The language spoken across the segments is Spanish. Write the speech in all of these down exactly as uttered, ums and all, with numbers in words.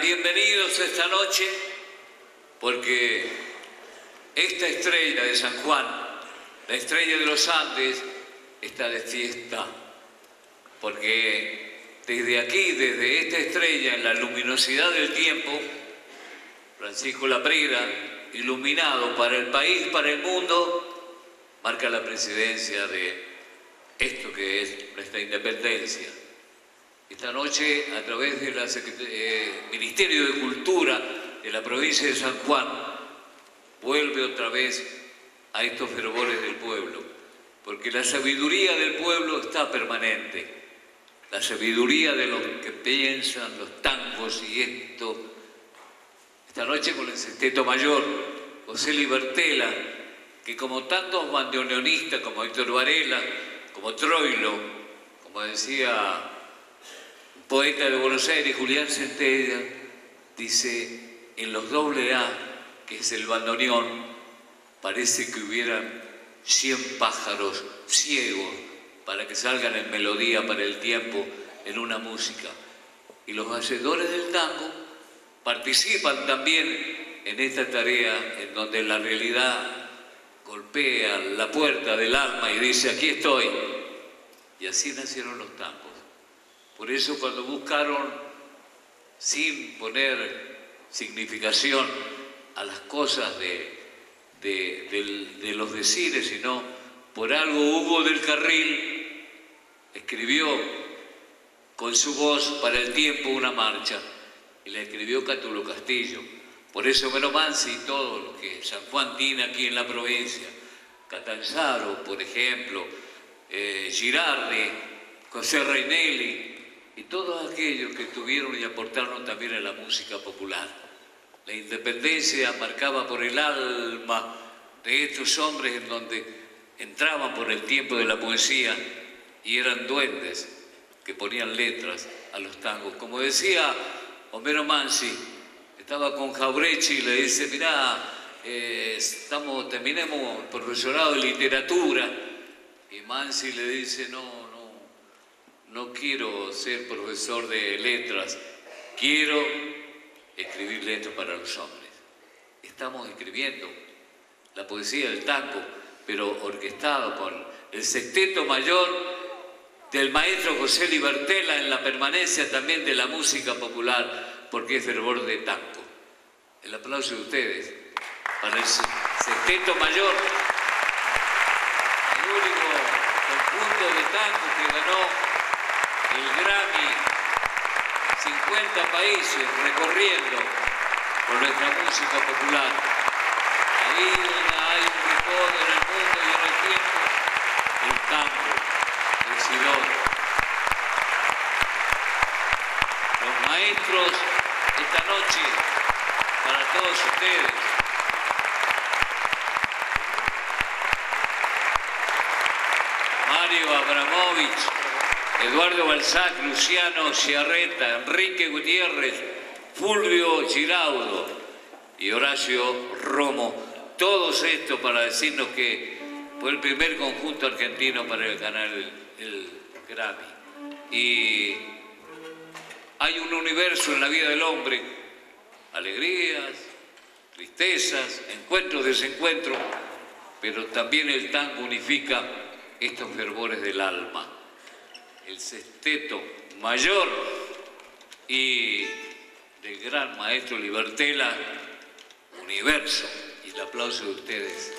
bienvenidos esta noche, porque esta estrella de San Juan, la estrella de los Andes, está de fiesta, porque desde aquí, desde esta estrella, en la luminosidad del tiempo, Francisco Laprida, iluminado para el país, para el mundo, marca la presidencia de esto que es nuestra independencia. Esta noche, a través del eh, Ministerio de Cultura de la provincia de San Juan, vuelve otra vez a estos fervores del pueblo, porque la sabiduría del pueblo está permanente, la sabiduría de los que piensan, los tangos y esto. Esta noche con el Sexteto Mayor, José Libertela, que como tantos bandoneonistas, como Héctor Varela, como Troilo, como decía un poeta de Buenos Aires, Julián Centella, dice, en los doble A, que es el bandoneón, parece que hubieran cien pájaros ciegos para que salgan en melodía para el tiempo en una música. Y los hacedores del tango participan también en esta tarea en donde la realidad golpea la puerta del alma y dice, aquí estoy. Y así nacieron los tangos. Por eso cuando buscaron, sin poner significación a las cosas de, de, de, de los decires, sino por algo Hugo del Carril escribió con su voz para el tiempo una marcha, y la escribió Cátulo Castillo. Por eso Homero Mansi y todos los que San Juan tiene aquí en la provincia, Catanzaro, por ejemplo, eh, Girardi, José Reinelli, y todos aquellos que estuvieron y aportaron también a la música popular. La independencia marcaba por el alma de estos hombres en donde entraban por el tiempo de la poesía y eran duendes que ponían letras a los tangos. Como decía Homero Mansi, estaba con Jaurechi y le dice, mirá, eh, estamos, terminemos el profesorado de literatura. Y Mansi le dice, no, no, no quiero ser profesor de letras, quiero escribir letras para los hombres. Estamos escribiendo la poesía del tango, pero orquestado con el Sexteto Mayor del maestro José Libertela en la permanencia también de la música popular, porque es fervor de tango. El aplauso de ustedes para el Sexteto Mayor, el único conjunto de tango que ganó el Grammy, cincuenta países recorriendo por nuestra música popular. Ahí hay un rincón en el mundo y en el tiempo, el tango, el silón. Los maestros esta noche, para todos ustedes, Mario Abramovich, Eduardo Balzac, Luciano Ciarreta, Enrique Gutiérrez, Fulvio Giraudo y Horacio Romo. Todos estos para decirnos que fue el primer conjunto argentino para ganar el, el Grammy. Y hay un universo en la vida del hombre, alegrías, tristezas, encuentros, desencuentros, pero también el tango unifica estos fervores del alma. El Sexteto Mayor y del gran maestro Libertela, universo. Y el aplauso de ustedes.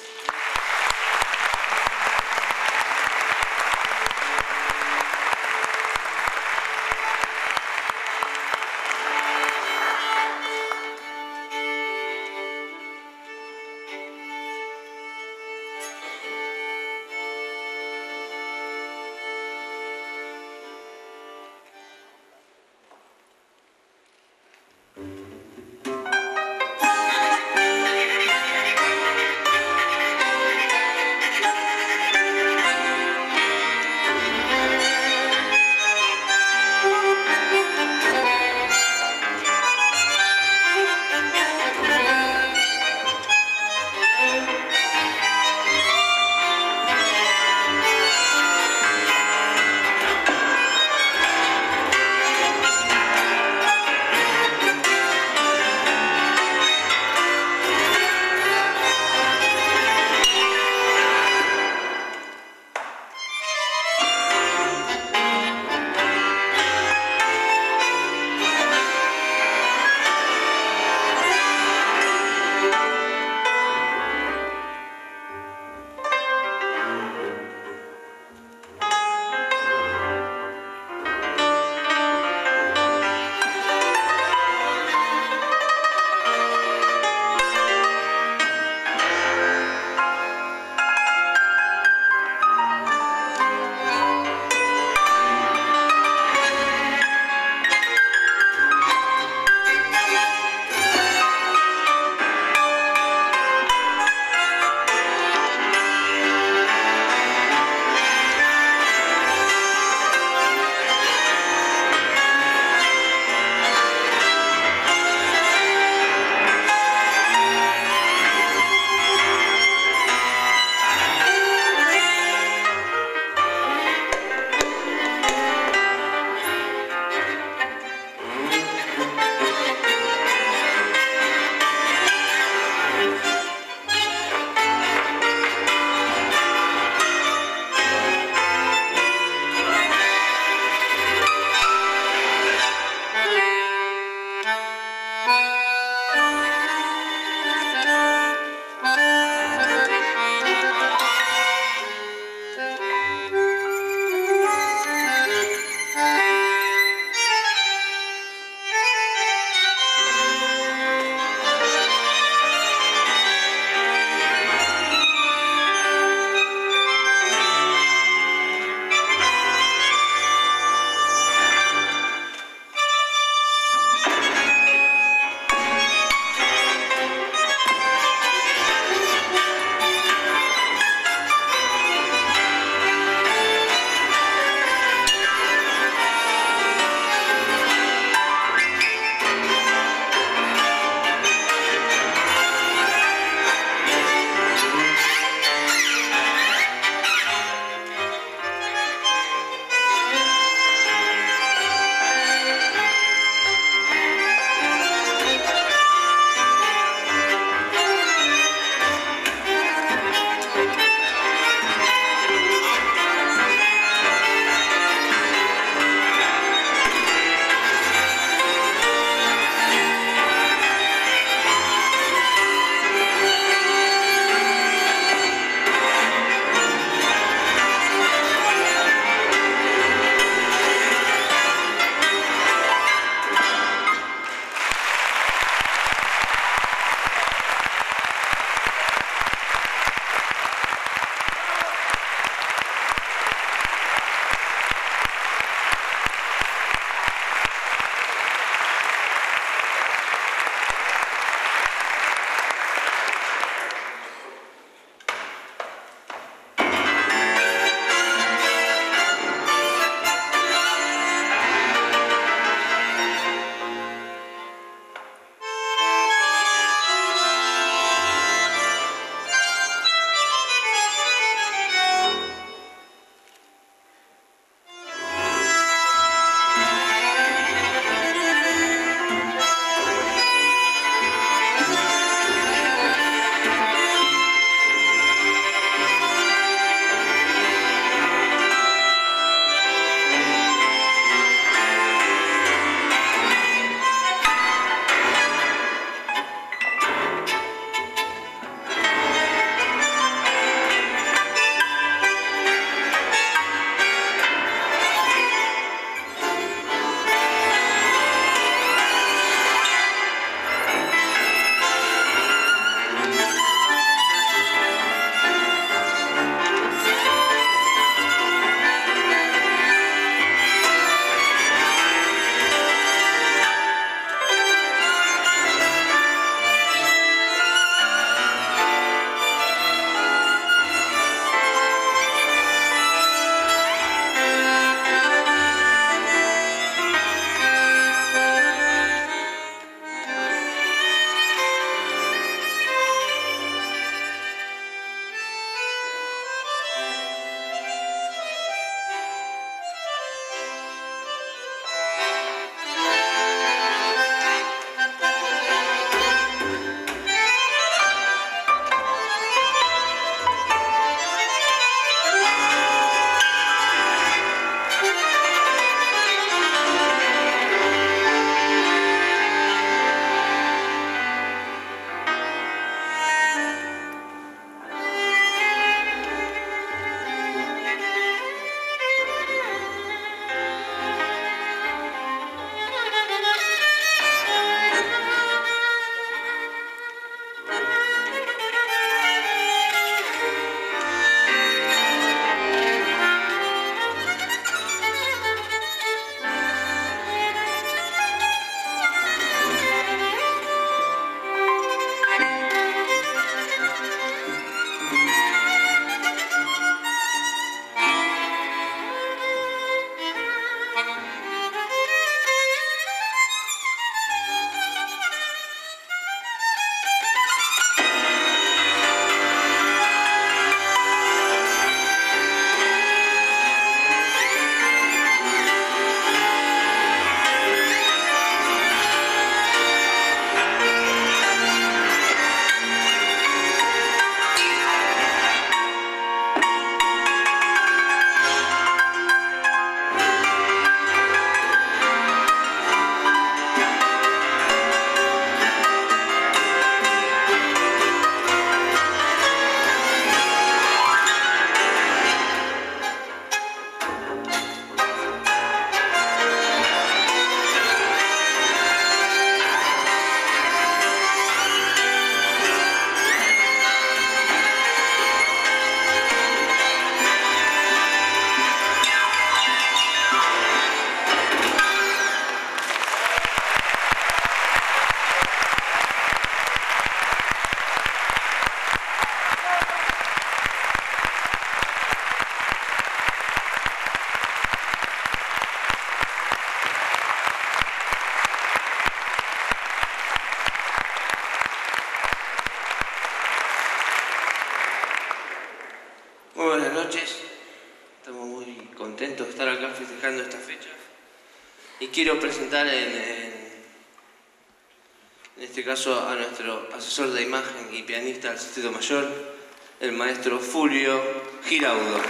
quiero presentar en, en, en este caso a nuestro asesor de imagen y pianista del Sexteto Mayor, el maestro Fulvio Giraudo.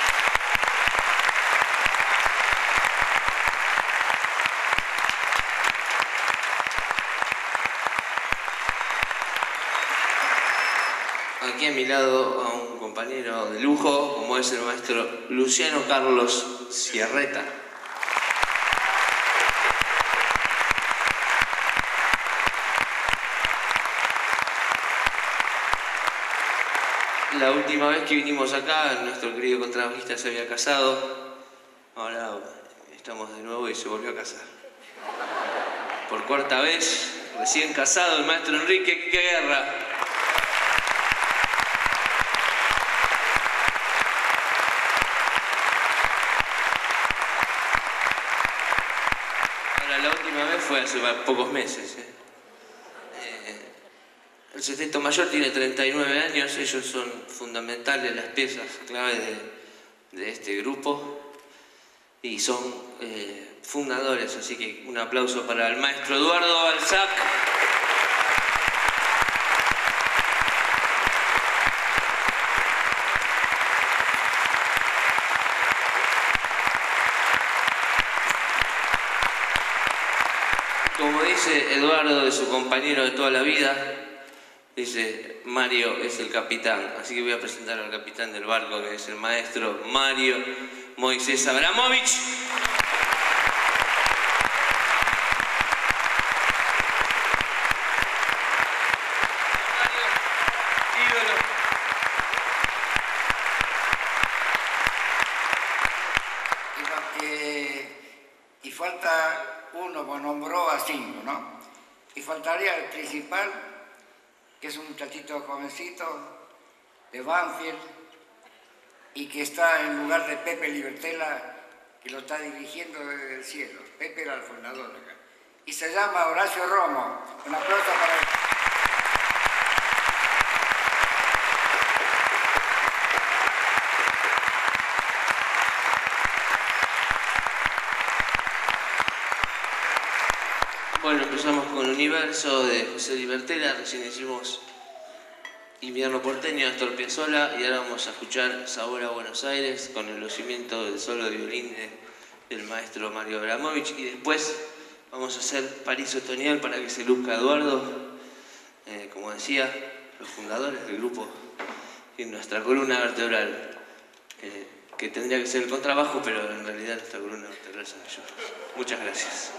Aquí a mi lado a un compañero de lujo, como es el maestro Luciano Carlos Sierreta. La última vez que vinimos acá, nuestro querido contrabajista se había casado. Ahora estamos de nuevo y se volvió a casar. Por cuarta vez, recién casado, el maestro Enrique Guerra. Ahora, la última vez fue hace pocos meses. ¿eh? El Sexteto Mayor tiene treinta y nueve años, ellos son fundamentales, las piezas clave de, de este grupo y son eh, fundadores, así que un aplauso para el maestro Eduardo Balzac. Como dice Eduardo de su compañero de toda la vida, dice, Mario es el capitán, así que voy a presentar al capitán del barco, que es el maestro Mario Moisés Abramovich. Mario, ídolo. Y, eh, y falta uno, pues nombró a cinco, ¿no? Y faltaría el principal, que es un muchachito jovencito de Banfield y que está en lugar de Pepe Libertela, que lo está dirigiendo desde el cielo. Pepe era el fundador acá. Y se llama Horacio Romo. Un aplauso para él. Bueno, empezamos con Universo de José Libertela, recién hicimos Invierno Porteño de Astor Piazzolla y ahora vamos a escuchar Sabor a Buenos Aires con el lucimiento del solo de violín de, del maestro Mario Abramovich y después vamos a hacer París Otoñal para que se luzca Eduardo, eh, como decía, los fundadores del grupo y nuestra columna vertebral, eh, que tendría que ser el contrabajo, pero en realidad nuestra columna vertebral son ellos. Muchas gracias.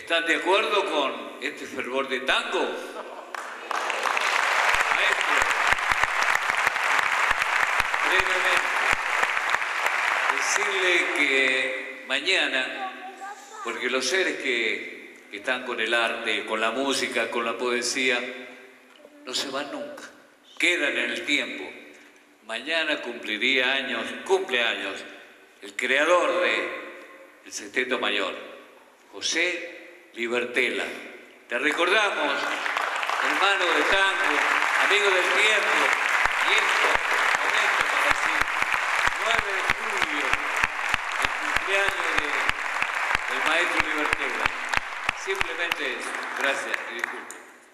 ¿Están de acuerdo con este fervor de tango? Maestro, brevemente, decirle que mañana, porque los seres que, que están con el arte, con la música, con la poesía, no se van nunca, quedan en el tiempo. Mañana cumpliría años, cumple años, el creador del Sexteto Mayor, José Libertela. Te recordamos, hermano de tango, amigo del tiempo, y esto, momento para decir, nueve de julio, el cumpleaños de, del maestro Libertela. Simplemente eso. Gracias y disculpe.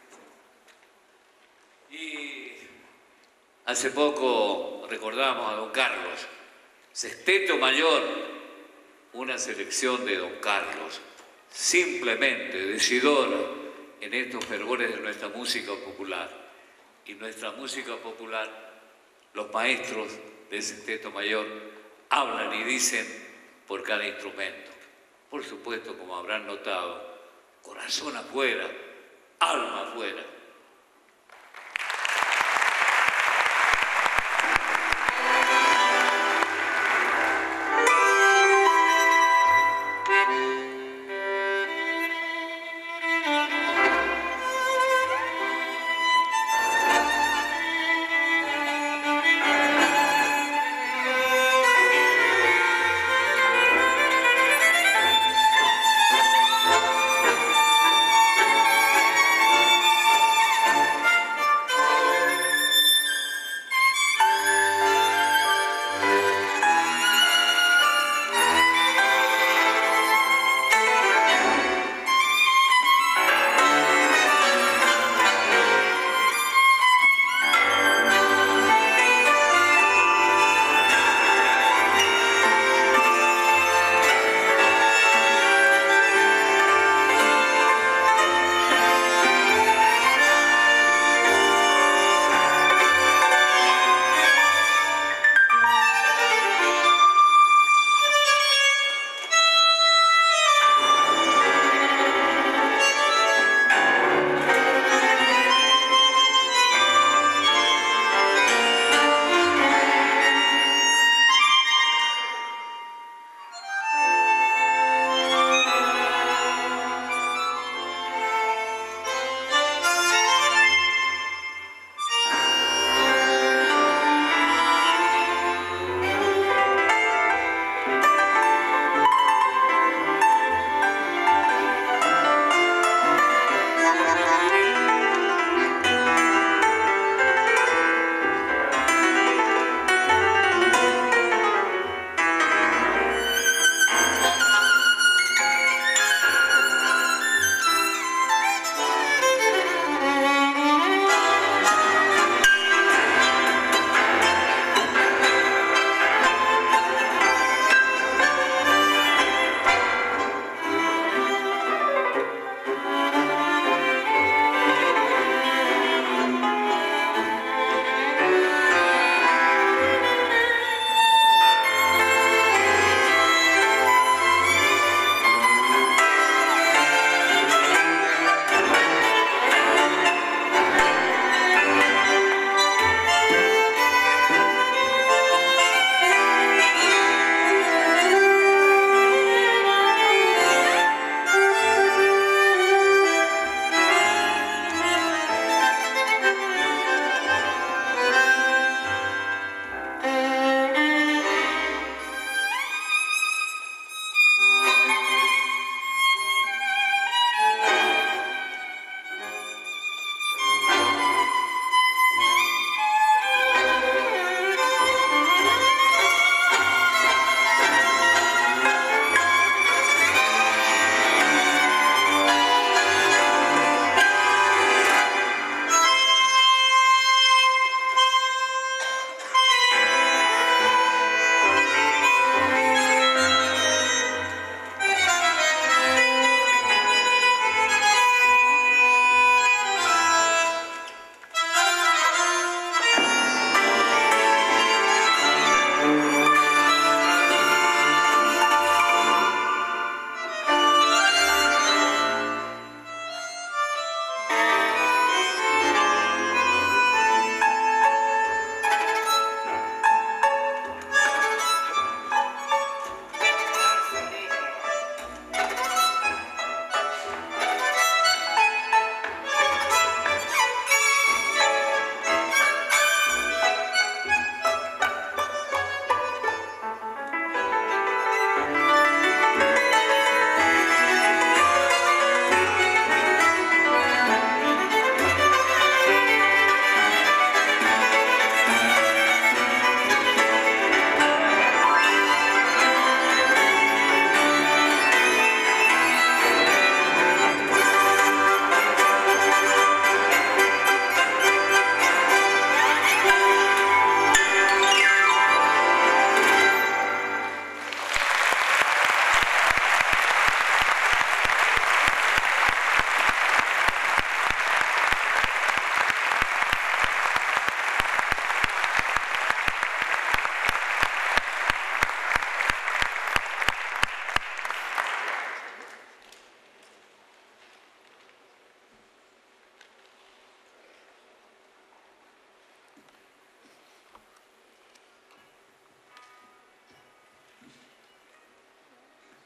Y hace poco recordamos a don Carlos, Sexteto Mayor, una selección de don Carlos, simplemente decidora en estos fervores de nuestra música popular. Y nuestra música popular, los maestros del Sexteto Mayor hablan y dicen por cada instrumento. Por supuesto, como habrán notado, corazón afuera, alma afuera.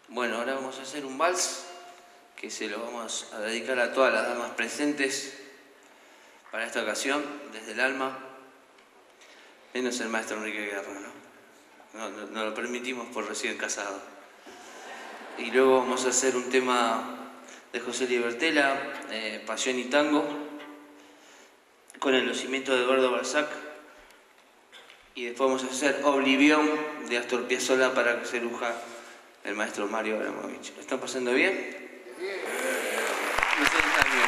Bueno, ahora vamos a hacer un vals que se lo vamos a dedicar a todas las damas presentes para esta ocasión, desde el alma, menos el maestro Enrique Guerra, ¿no? No, no, no lo permitimos por recién casado. Y luego vamos a hacer un tema de José Libertela, eh, Pasión y Tango, con el lucimiento de Eduardo Balzac. Y después vamos a hacer Oblivión de Astor Piazzolla para que se luja el maestro Mario Abramovich. ¿Lo están pasando bien? Bien. Ustedes también.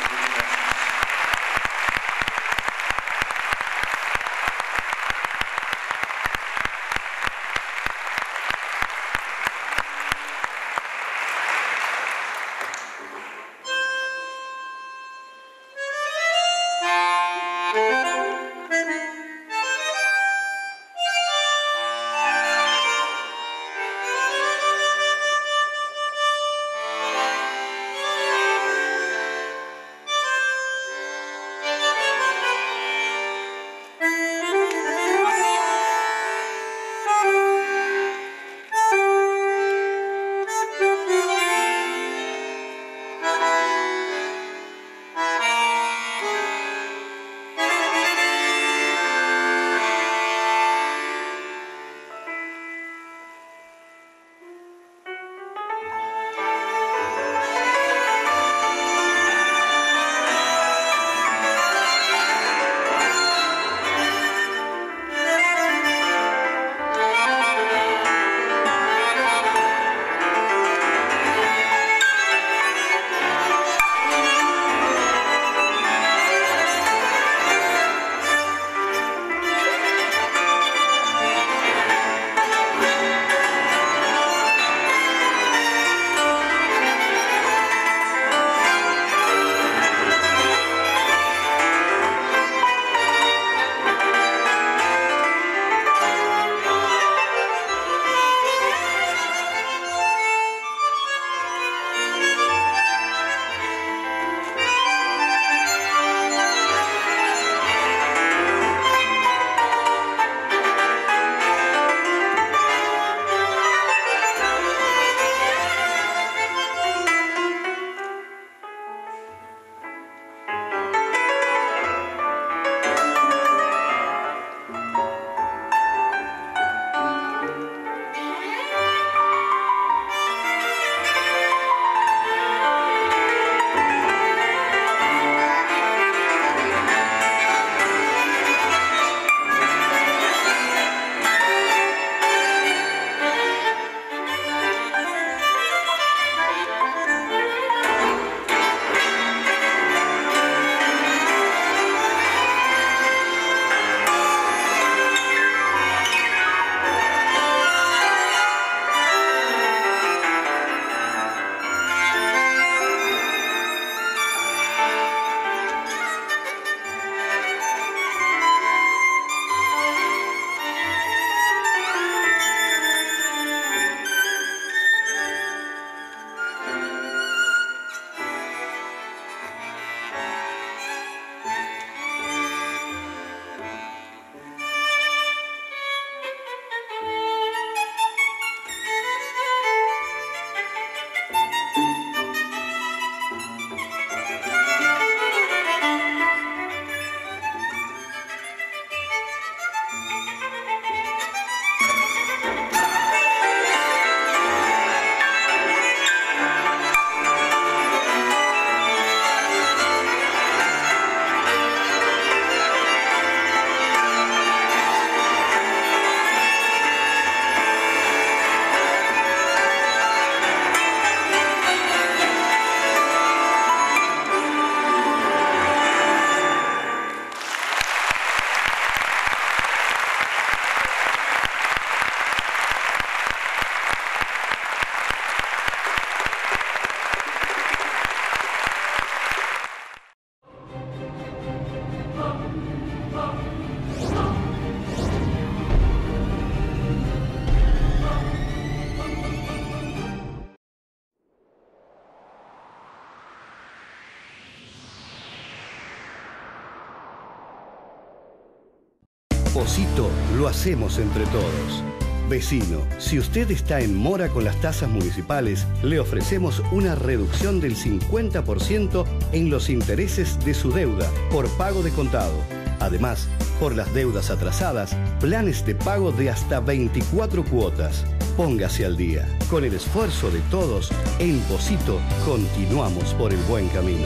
Osito lo hacemos entre todos. Vecino, si usted está en mora con las tasas municipales, le ofrecemos una reducción del cincuenta por ciento en los intereses de su deuda por pago de contado. Además, por las deudas atrasadas, planes de pago de hasta veinticuatro cuotas. Póngase al día. Con el esfuerzo de todos, en Pocito continuamos por el buen camino.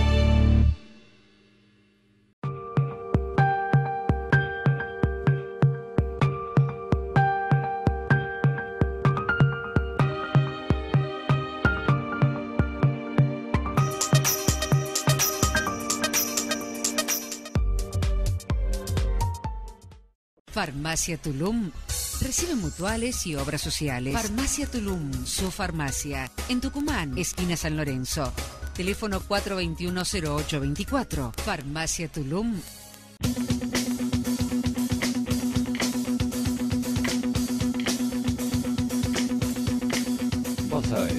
Farmacia Tulum recibe mutuales y obras sociales. Farmacia Tulum, su farmacia. En Tucumán, esquina San Lorenzo. Teléfono cuatro dos uno, cero ocho dos cuatro. Farmacia Tulum. Vos sabés.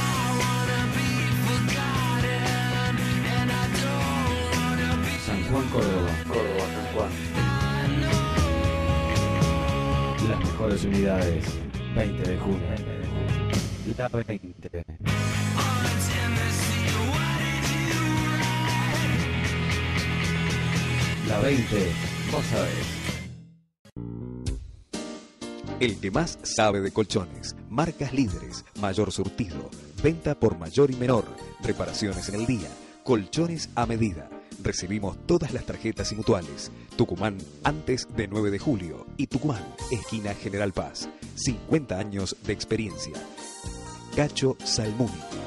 San Juan, Córdoba. Córdoba, San Juan. Las mejores unidades. veinte de junio. La veinte. La veinte. Vos sabés. El que más sabe de colchones. Marcas líderes. Mayor surtido. Venta por mayor y menor. Reparaciones en el día. Colchones a medida. Recibimos todas las tarjetas y mutuales. Tucumán antes de nueve de julio y Tucumán, esquina General Paz. cincuenta años de experiencia. Cacho Salmuni.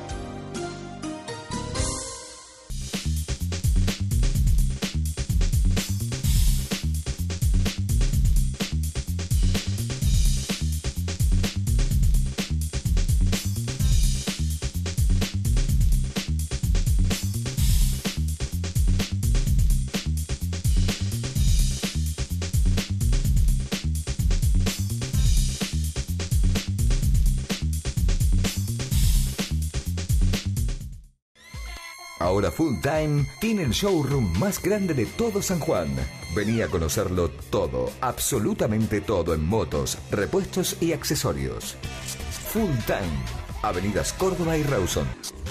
Ahora Full Time tiene el showroom más grande de todo San Juan. Vení a conocerlo todo, absolutamente todo en motos, repuestos y accesorios. Full Time, Avenidas Córdoba y Rawson.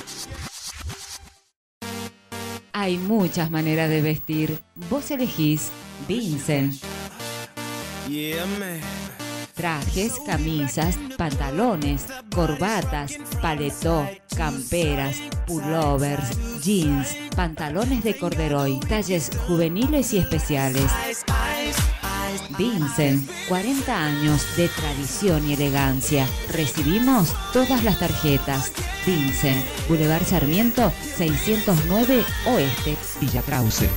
Hay muchas maneras de vestir. Vos elegís Vincent. Yeah, man. Trajes, camisas, pantalones, corbatas, paletó, camperas, pullovers, jeans, pantalones de corderoy, talles juveniles y especiales. Vincent, cuarenta años de tradición y elegancia. Recibimos todas las tarjetas. Vincent, Boulevard Sarmiento, seiscientos nueve Oeste, Villa Krause.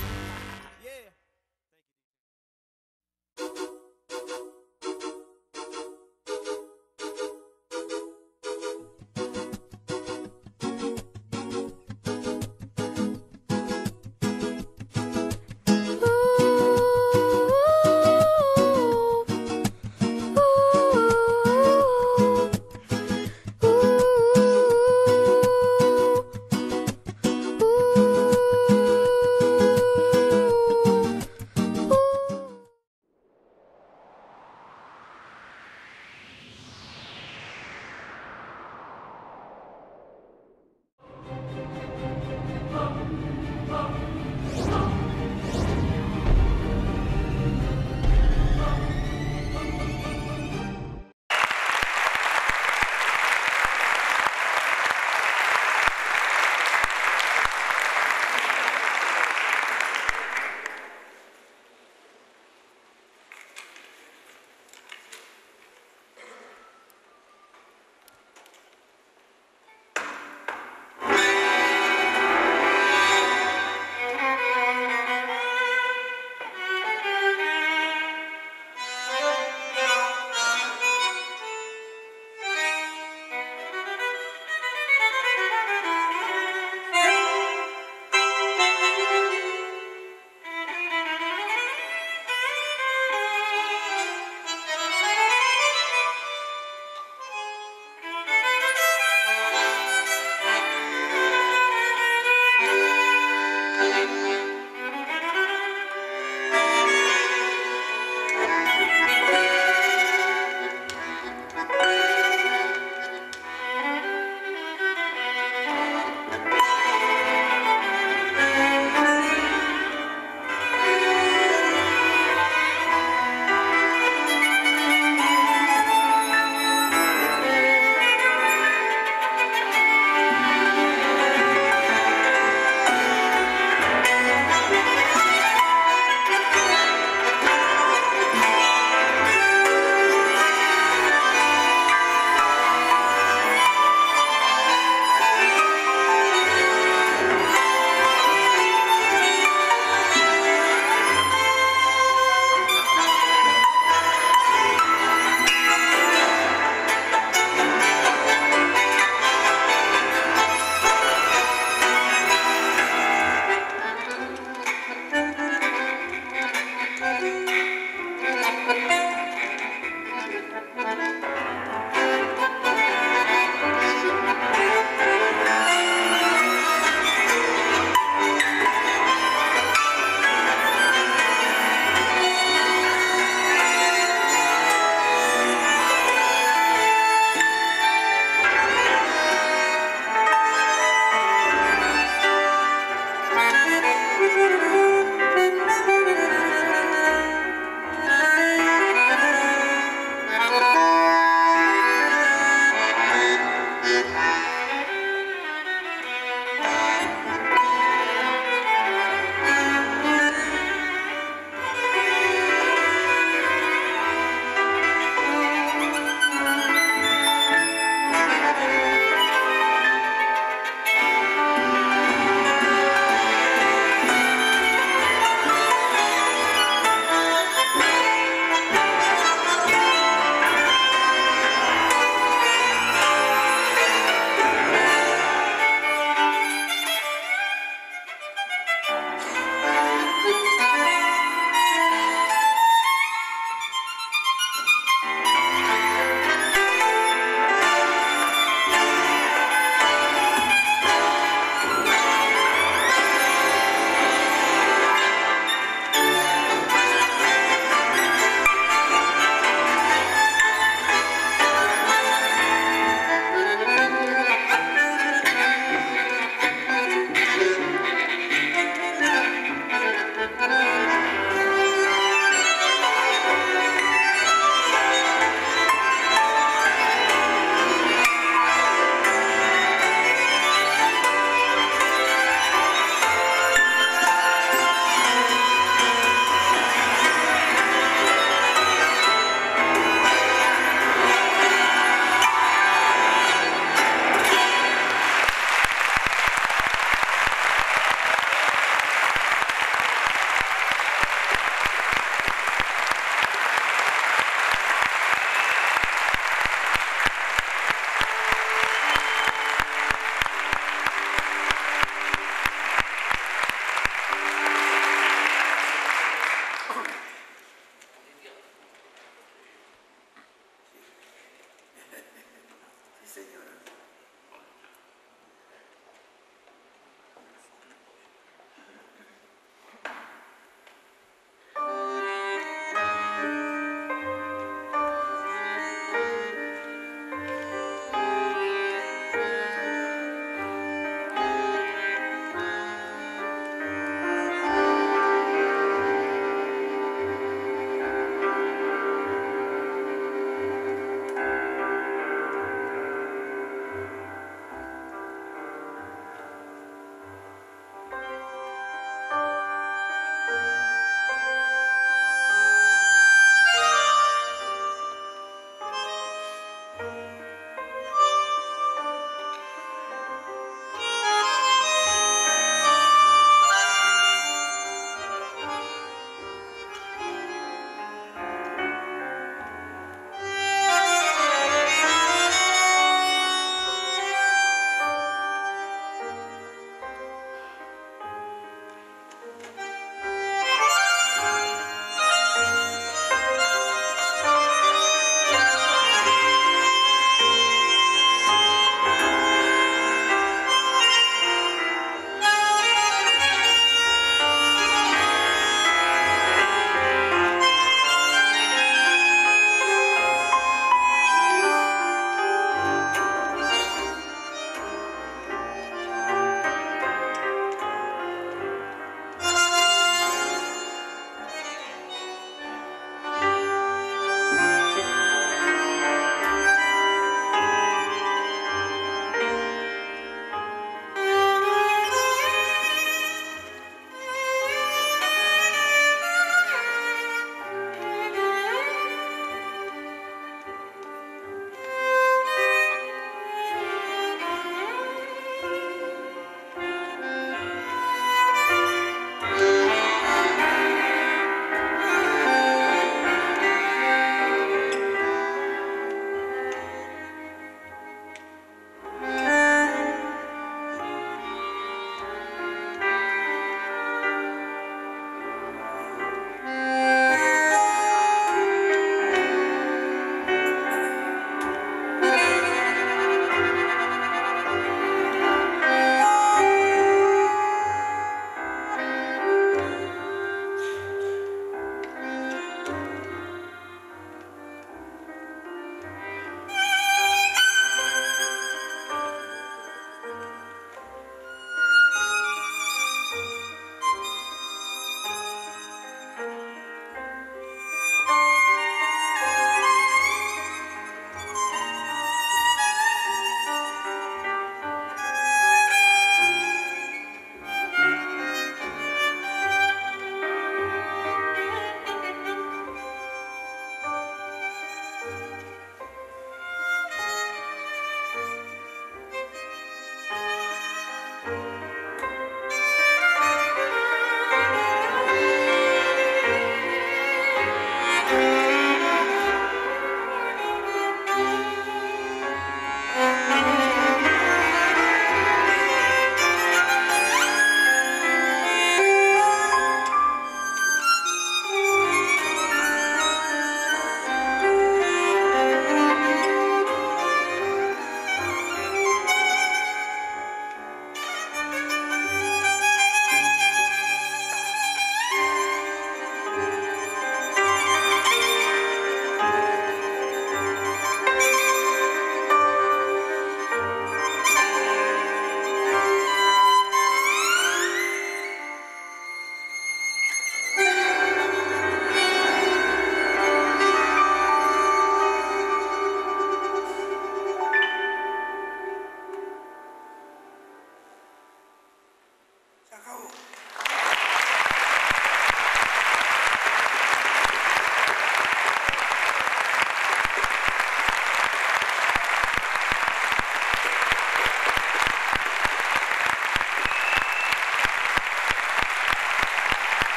señora.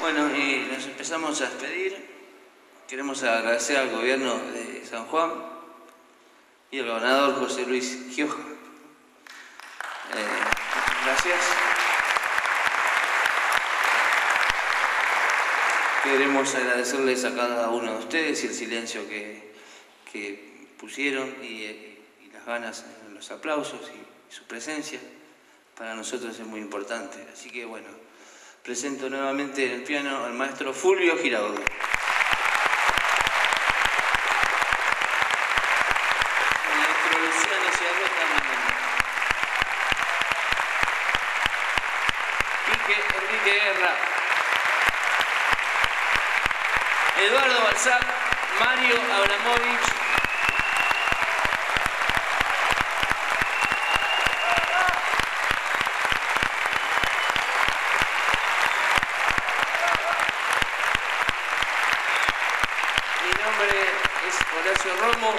Bueno, y nos empezamos a despedir. Queremos agradecer al gobierno de San Juan y al gobernador José Luis Gioja. Eh, gracias. Queremos agradecerles a cada uno de ustedes y el silencio que, que pusieron y, y las ganas en los aplausos y su presencia. Para nosotros es muy importante. Así que bueno, presento nuevamente en el piano al maestro Fulvio Giraudo. Maestro Luciano Ciarro también. Quique Enrique Guerra. Eduardo Balzac, Mario Abramovich. Mi nombre es Horacio Romo.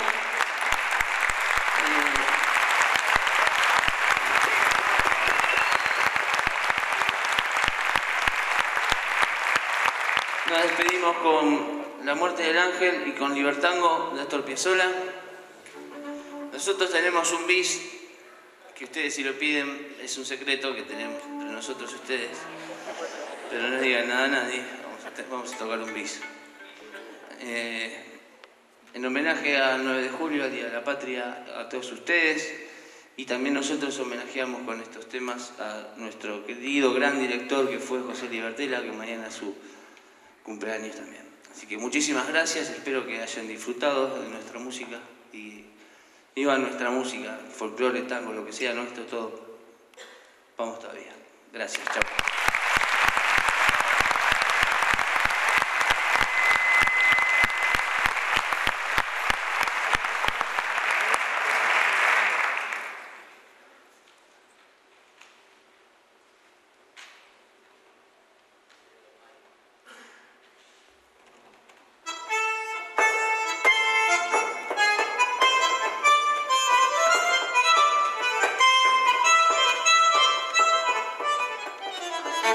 Nos despedimos con La muerte del ángel y con Libertango de Astor Piazzolla. Nosotros tenemos un bis que ustedes, si lo piden, es un secreto que tenemos entre nosotros y ustedes, pero no digan nada a nadie. Vamos a, vamos a tocar un bis eh, en homenaje al nueve de julio, al Día de la Patria, a todos ustedes, y también nosotros homenajeamos con estos temas a nuestro querido gran director que fue José Libertela, que mañana es su cumpleaños también. Así que muchísimas gracias, espero que hayan disfrutado de nuestra música y viva nuestra música, folclore, tango, lo que sea nuestro, todo. Vamos todavía. Gracias, chao. Thank you.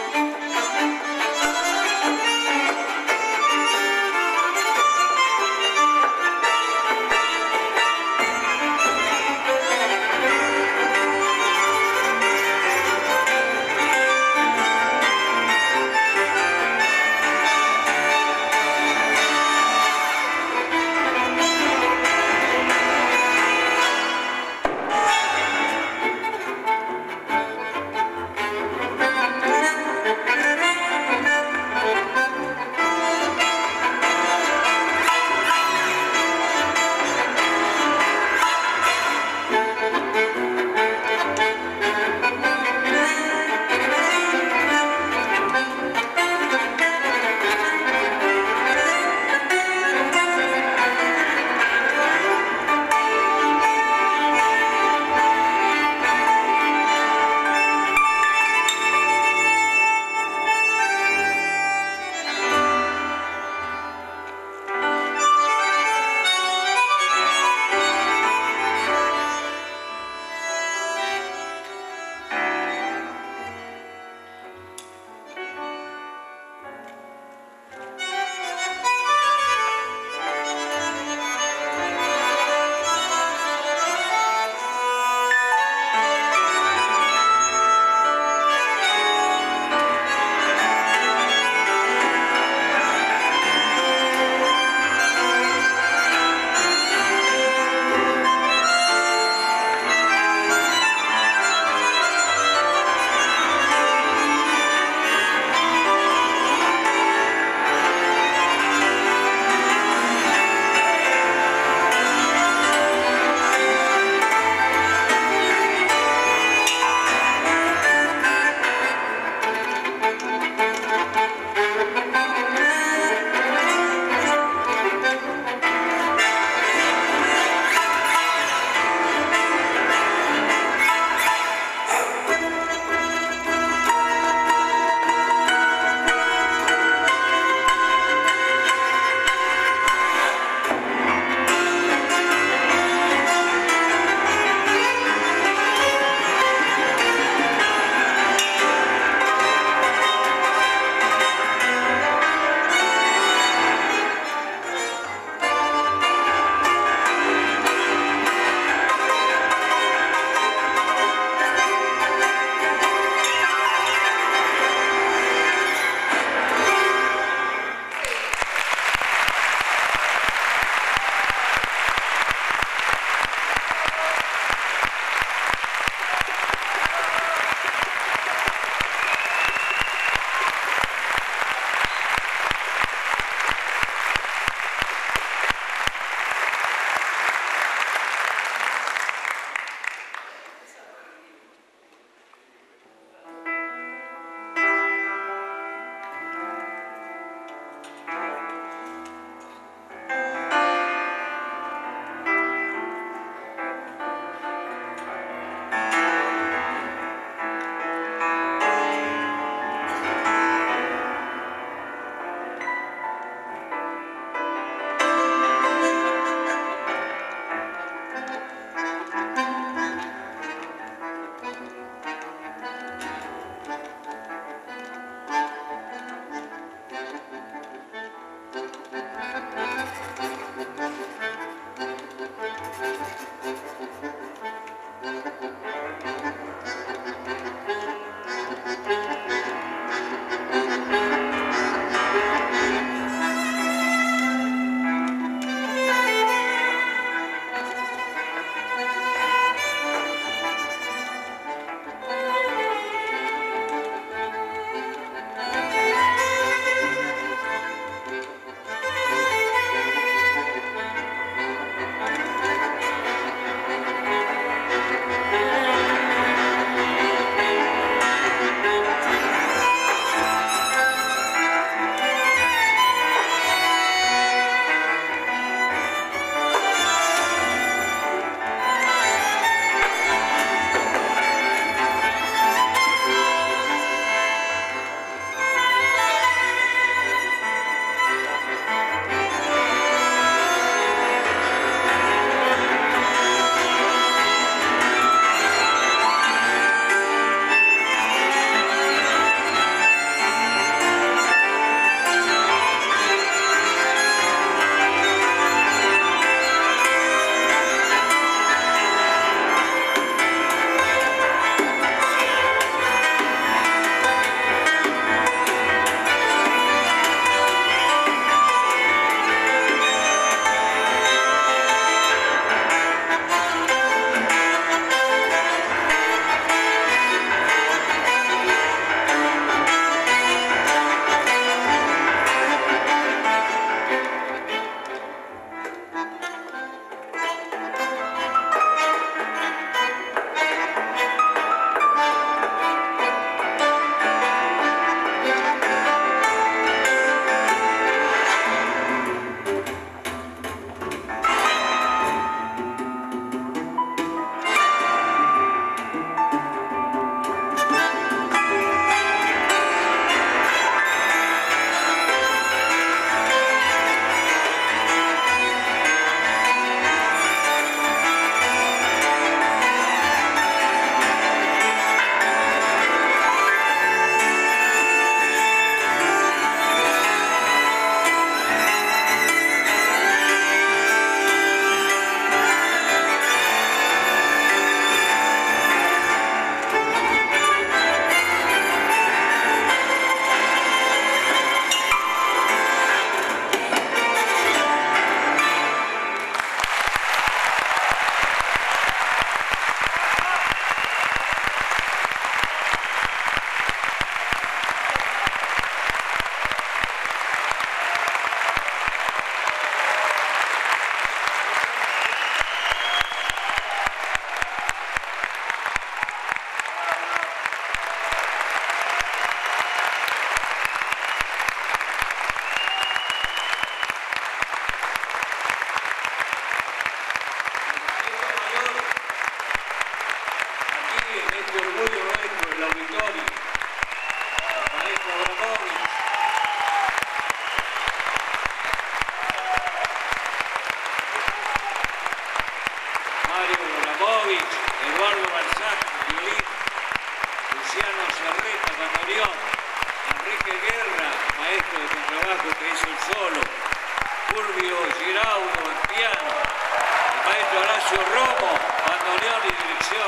Carreta, bandoneón. Enrique Guerra, maestro de contrabajo que hizo el solo. Fulvio Giraudo en piano. El maestro Horacio Romo, bandoneón y dirección.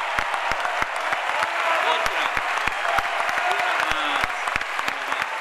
Otra. Una más. Una más.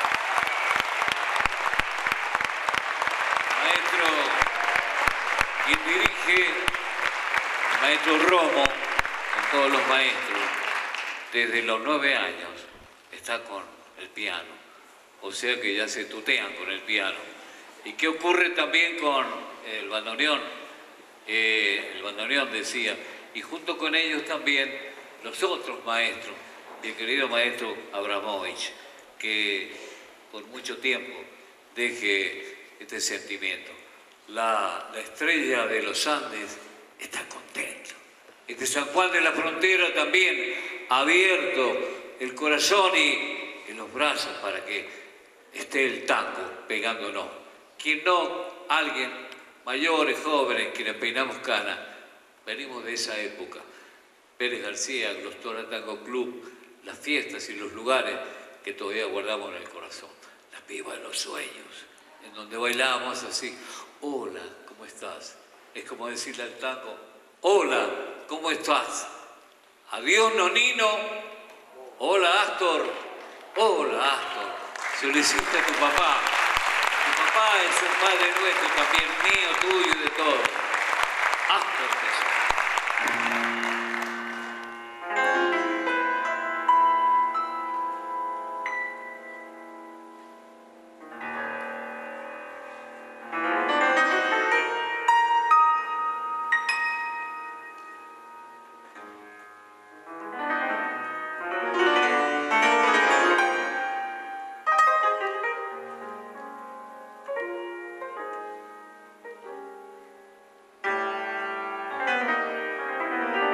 Maestro, quien dirige, el maestro Romo, con todos los maestros, desde los nueve años, está con el piano. O sea que ya se tutean con el piano. ¿Y qué ocurre también con el bandoneón? Eh, el bandoneón decía, y junto con ellos también los otros maestros, y el querido maestro Abramovich, que por mucho tiempo deje este sentimiento. La, la estrella de los Andes está contento. Este San Juan de la Frontera también ha abierto el corazón y, y los brazos para que esté el tango pegándonos. Quien no, alguien, mayores, jóvenes, quienes peinamos cana, venimos de esa época. Pérez García, Glostora Tango Club, las fiestas y los lugares que todavía guardamos en el corazón. La piba de los sueños, en donde bailábamos así, hola, ¿cómo estás? Es como decirle al tango, hola, ¿cómo estás? Adiós, Nonino. Hola, Astor. Hola, Astor. Se lo hiciste a tu papá. Tu papá es un padre nuestro también, mío, tuyo y de todos. Astor Piazzolla. Thank you.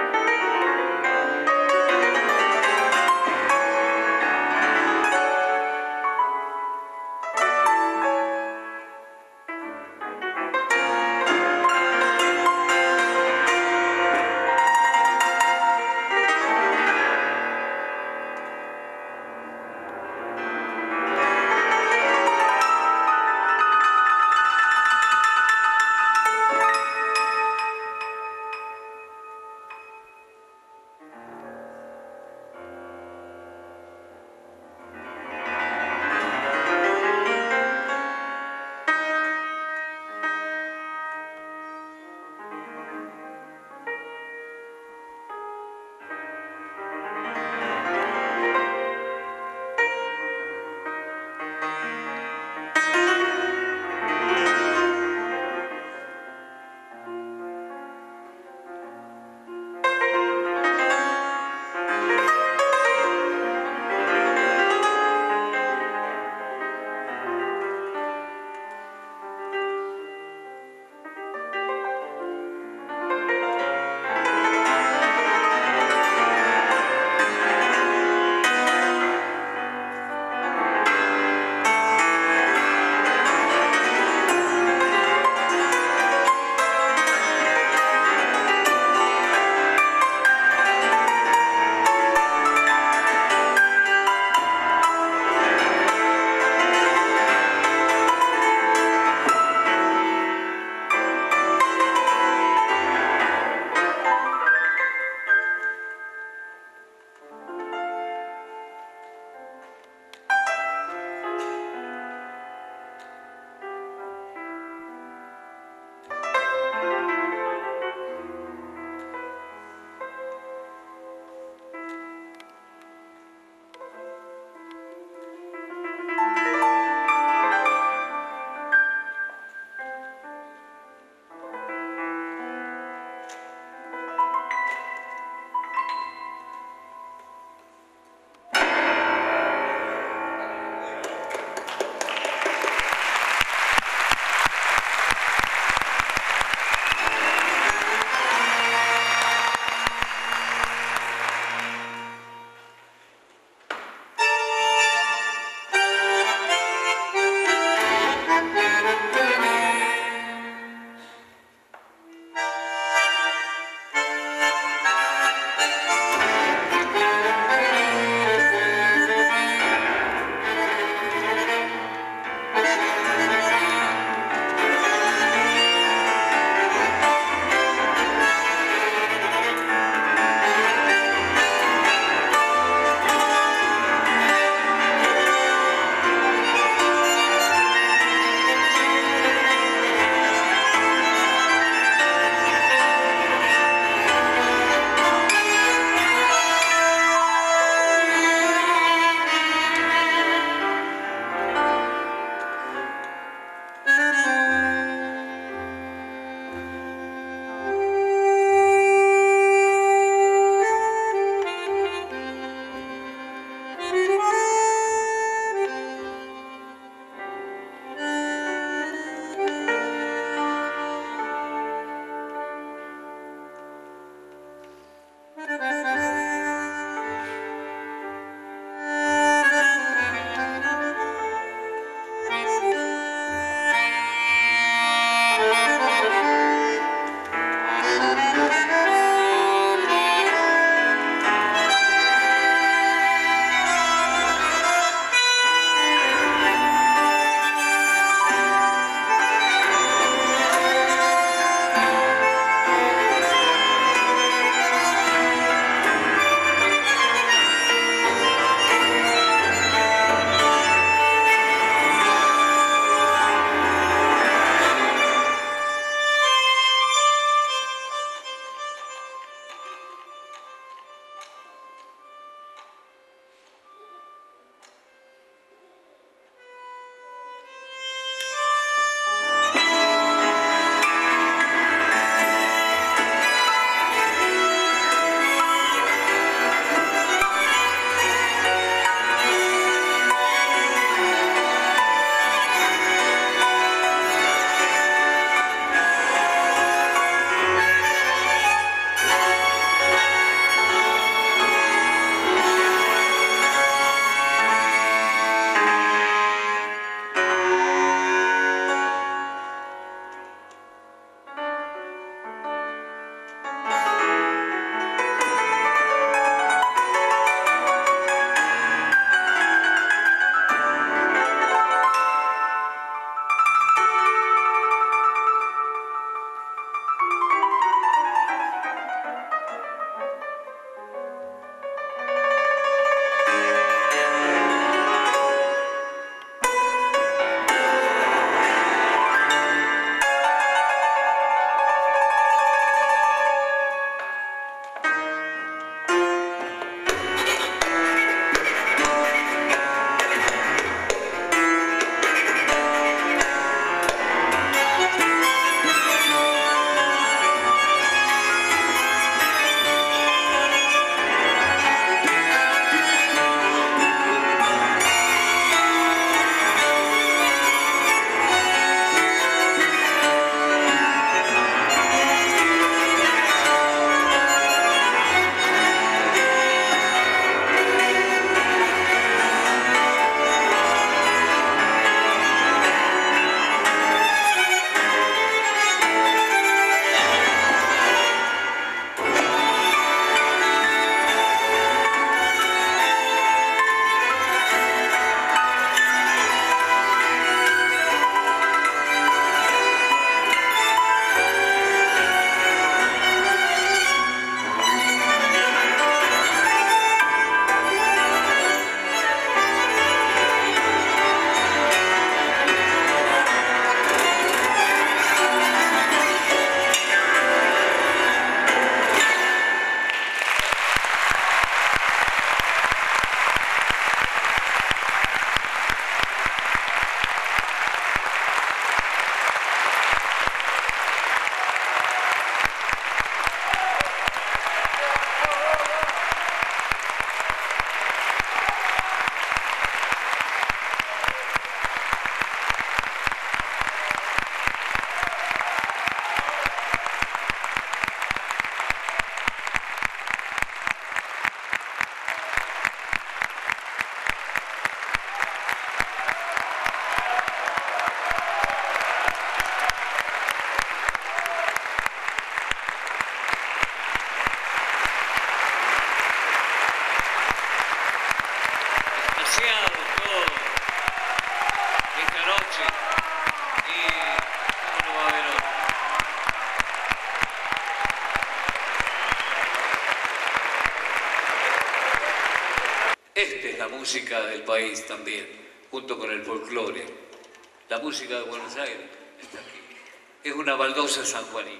Esta es la música del país también, junto con el folclore. La música de Buenos Aires está aquí. Es una baldosa sanjuanina.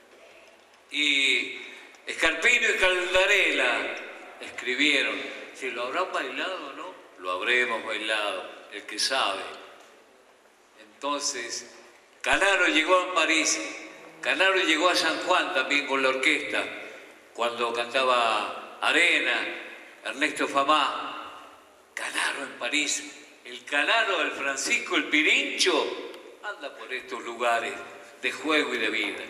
Y Scarpino y Caldarela escribieron. Si lo habrán bailado o no, lo habremos bailado, el que sabe. Entonces, Canaro llegó a París, Canaro llegó a San Juan también con la orquesta, cuando cantaba Arena, Ernesto Famá. Canaro en París, el Canaro, el Francisco, el Pirincho, anda por estos lugares de juego y de vida.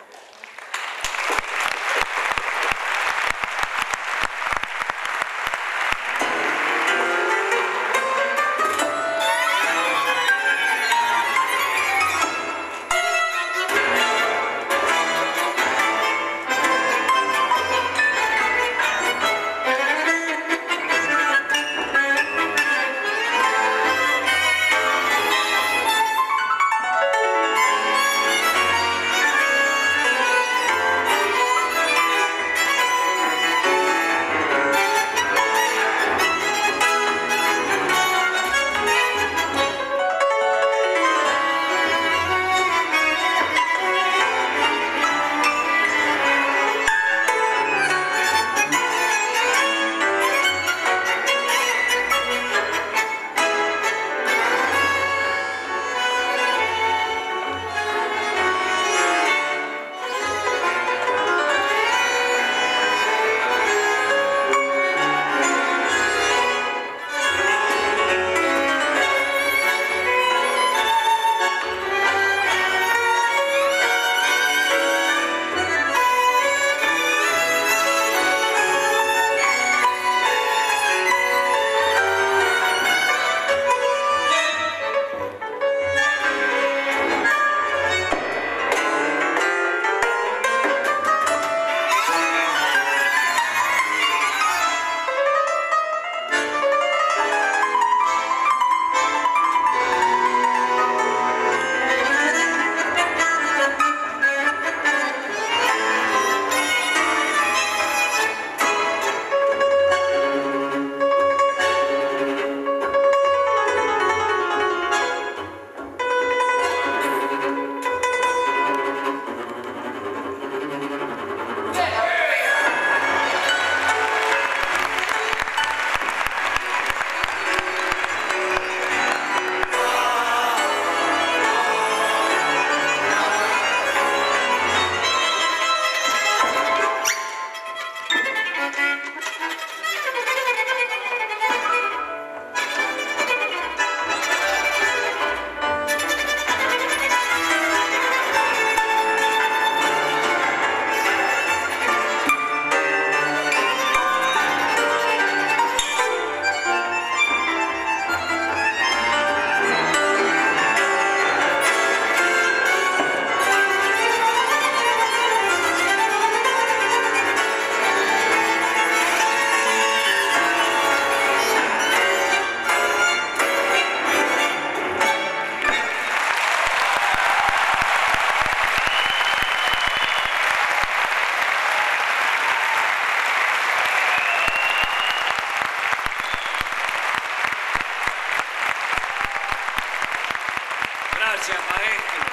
Gracias, maestro.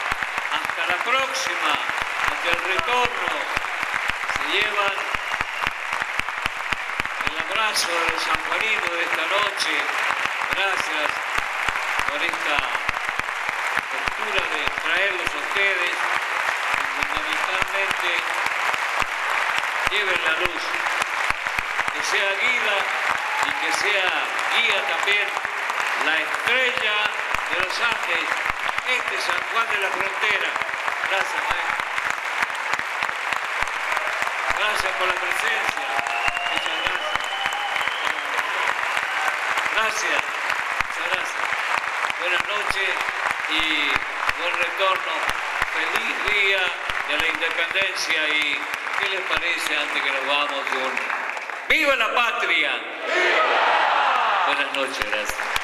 Hasta la próxima. Hasta el retorno. Se llevan el abrazo de los sanjuaninos de esta noche. Gracias por esta postura de traerlos a ustedes. Y fundamentalmente, lleven la luz. Que sea guía y que sea guía también la estrella de los Andes, este San Juan de la Frontera. Gracias, maestro. Gracias por la presencia. Muchas gracias. Gracias. Muchas gracias. Buenas noches y buen retorno. Feliz día de la independencia. ¿Y qué les parece antes que nos vamos con ¡Viva la patria! ¡Viva! Buenas noches, gracias.